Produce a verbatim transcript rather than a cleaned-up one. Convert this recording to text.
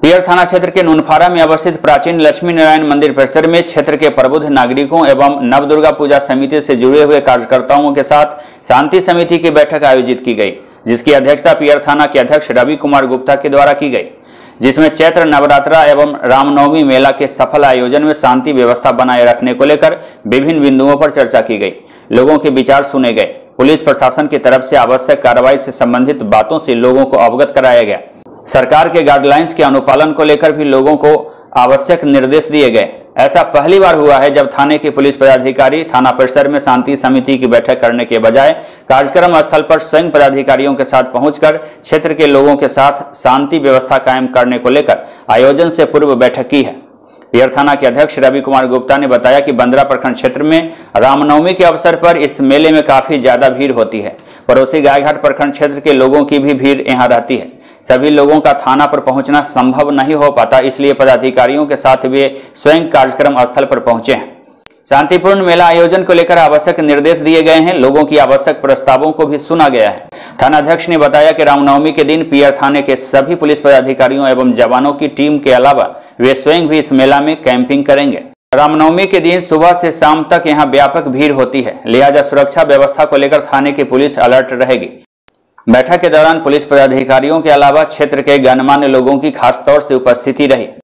पियर थाना क्षेत्र के नूनफारा में अवस्थित प्राचीन लक्ष्मी नारायण मंदिर परिसर में क्षेत्र के प्रबुद्ध नागरिकों एवं नवदुर्गा पूजा समिति से जुड़े हुए कार्यकर्ताओं के साथ शांति समिति की बैठक आयोजित की गई, जिसकी अध्यक्षता पियर थाना के अध्यक्ष रवि कुमार गुप्ता के द्वारा की गई, जिसमें चैत्र नवरात्रा एवं रामनवमी मेला के सफल आयोजन में शांति व्यवस्था बनाए रखने को लेकर विभिन्न बिंदुओं पर चर्चा की गई। लोगों के विचार सुने गए। पुलिस प्रशासन की तरफ से आवश्यक कार्रवाई से संबंधित बातों से लोगों को अवगत कराया गया। सरकार के गाइडलाइंस के अनुपालन को लेकर भी लोगों को आवश्यक निर्देश दिए गए। ऐसा पहली बार हुआ है जब थाने के पुलिस पदाधिकारी थाना परिसर में शांति समिति की बैठक करने के बजाय कार्यक्रम स्थल पर स्वयं पदाधिकारियों के साथ पहुंचकर क्षेत्र के लोगों के साथ शांति व्यवस्था कायम करने को लेकर आयोजन से पूर्व बैठक की है। पियर थाना के अध्यक्ष रवि कुमार गुप्ता ने बताया कि बंदरा प्रखंड क्षेत्र में रामनवमी के अवसर पर इस मेले में काफी ज्यादा भीड़ होती है। पड़ोसी गायघाट प्रखंड क्षेत्र के लोगों की भी भीड़ यहाँ रहती है। सभी लोगों का थाना पर पहुंचना संभव नहीं हो पाता, इसलिए पदाधिकारियों के साथ वे स्वयं कार्यक्रम स्थल पर पहुंचे हैं। शांतिपूर्ण मेला आयोजन को लेकर आवश्यक निर्देश दिए गए हैं। लोगों की आवश्यक प्रस्तावों को भी सुना गया है। थानाध्यक्ष ने बताया कि रामनवमी के दिन पियर थाने के सभी पुलिस पदाधिकारियों एवं जवानों की टीम के अलावा वे स्वयं भी इस मेला में कैंपिंग करेंगे। रामनवमी के दिन सुबह से शाम तक यहाँ व्यापक भीड़ होती है, लिहाजा सुरक्षा व्यवस्था को लेकर थाने की पुलिस अलर्ट रहेगी। बैठक के दौरान पुलिस पदाधिकारियों के अलावा क्षेत्र के गणमान्य लोगों की खास तौर से उपस्थिति रही।